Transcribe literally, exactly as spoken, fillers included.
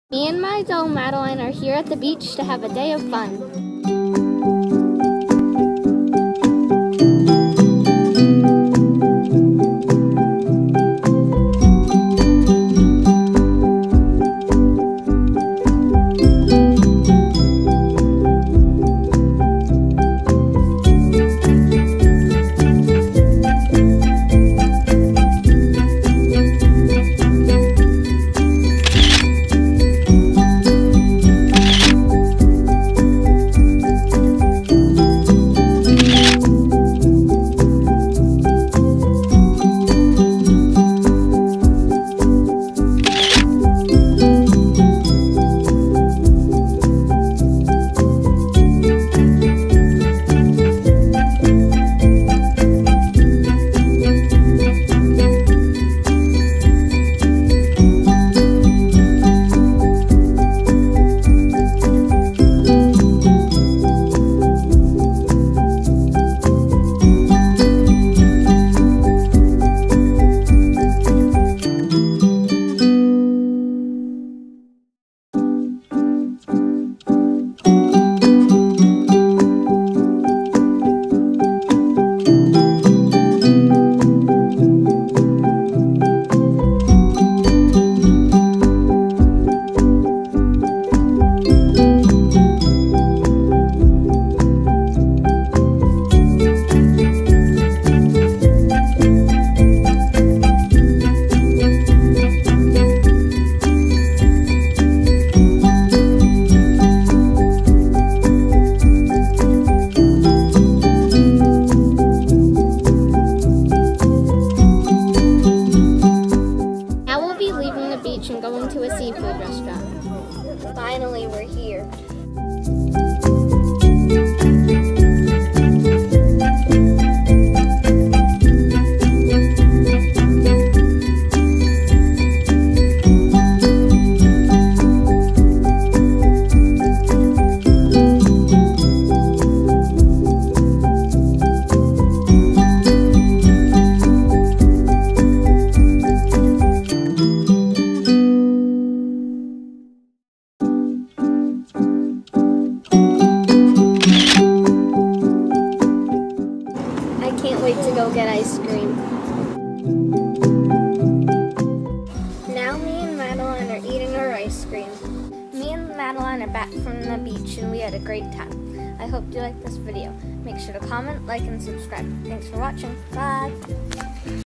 Me and my doll Madeline are here at the beach to have a day of fun. And going to a seafood restaurant. Finally, we're here. Can't wait to go get ice cream. Now me and Madeline are eating our ice cream. Me and Madeline are back from the beach and we had a great time. I hope you liked this video. Make sure to comment, like, and subscribe. Thanks for watching. Bye!